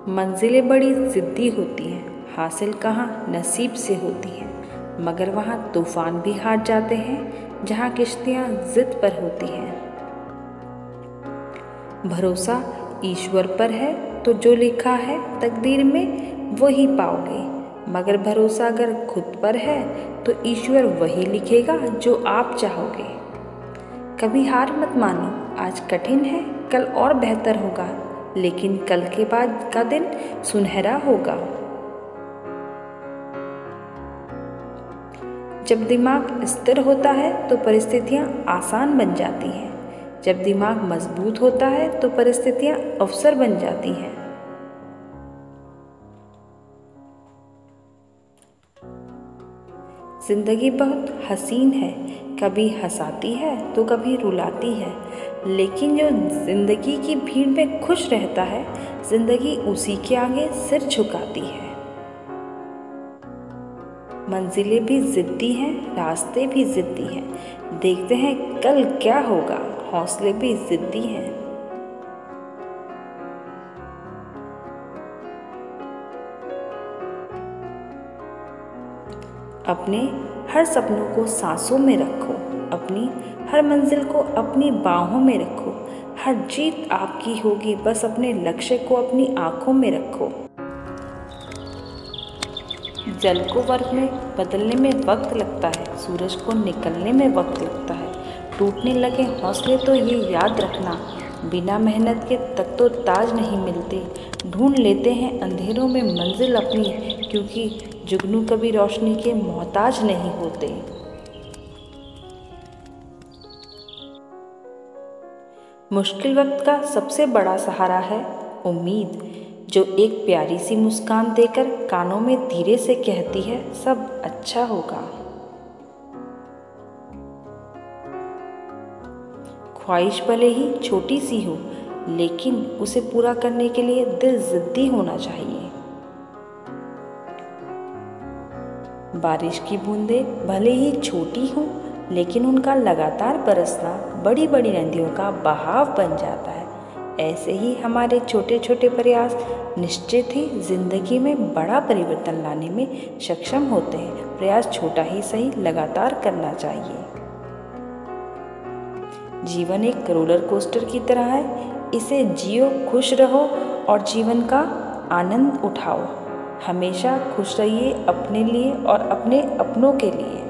मंजिलें बड़ी ज़िद्दी होती हैं, हासिल कहाँ नसीब से होती हैं, मगर वहाँ तूफान भी हार जाते हैं जहाँ किश्तियाँ ज़िद पर होती हैं। भरोसा ईश्वर पर है तो जो लिखा है तकदीर में वही पाओगे, मगर भरोसा अगर खुद पर है तो ईश्वर वही लिखेगा जो आप चाहोगे। कभी हार मत मानो, आज कठिन है कल और बेहतर होगा, लेकिन कल के बाद का दिन सुनहरा होगा। जब दिमाग स्थिर होता है तो परिस्थितियाँ आसान बन जाती हैं, जब दिमाग मजबूत होता है तो परिस्थितियाँ अवसर बन जाती हैं। जिंदगी बहुत हसीन है, कभी हंसाती है तो कभी रुलाती है, लेकिन जो जिंदगी की भीड़ में खुश रहता है, जिंदगी उसी के आगे सिर झुकाती है। मंजिलें भी जिद्दी हैं, रास्ते भी जिद्दी हैं, देखते हैं कल क्या होगा, हौसले भी जिद्दी हैं। अपने हर सपनों को सांसों में रखो, अपनी हर मंजिल को अपनी बाहों में रखो, हर जीत आपकी होगी, बस अपने लक्ष्य को अपनी आंखों में रखो। जल को बर्फ में बदलने में वक्त लगता है, सूरज को निकलने में वक्त लगता है, टूटने लगे हौसले तो ये याद रखना, बिना मेहनत के तक तो ताज नहीं मिलते, ढूंढ लेते हैं अंधेरों में मंजिल अपनी, क्योंकि जुगनू कभी रोशनी के मोहताज नहीं होते। मुश्किल वक्त का सबसे बड़ा सहारा है उम्मीद, जो एक प्यारी सी मुस्कान देकर कानों में धीरे से कहती है सब अच्छा होगा। ख्वाहिश भले ही छोटी सी हो, लेकिन उसे पूरा करने के लिए दिल जिद्दी होना चाहिए। बारिश की बूंदें भले ही छोटी हों, लेकिन उनका लगातार बरसना बड़ी बड़ी नदियों का बहाव बन जाता है। ऐसे ही हमारे छोटे छोटे प्रयास निश्चित ही जिंदगी में बड़ा परिवर्तन लाने में सक्षम होते हैं। प्रयास छोटा ही सही लगातार करना चाहिए। जीवन एक रोलर कोस्टर की तरह है, इसे जियो, खुश रहो और जीवन का आनंद उठाओ। हमेशा खुश रहिए अपने लिए और अपने अपनों के लिए।